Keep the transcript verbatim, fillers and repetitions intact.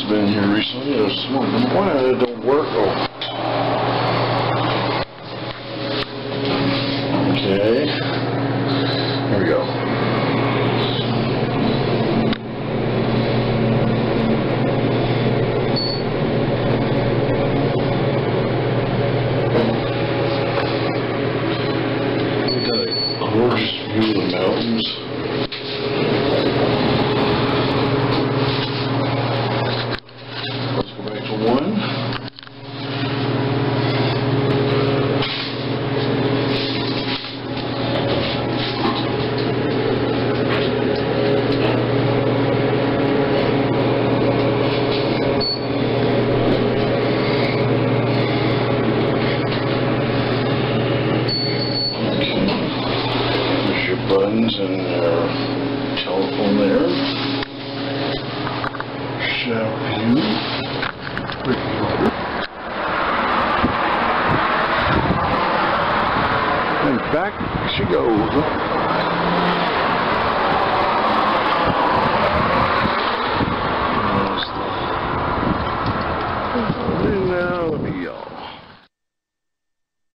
been here recently. I was wondering why it don't work. Oh. Okay. Here we go. Gorgeous view of the mountains. Let's go back to one. Buttons and their telephone there. Shout view.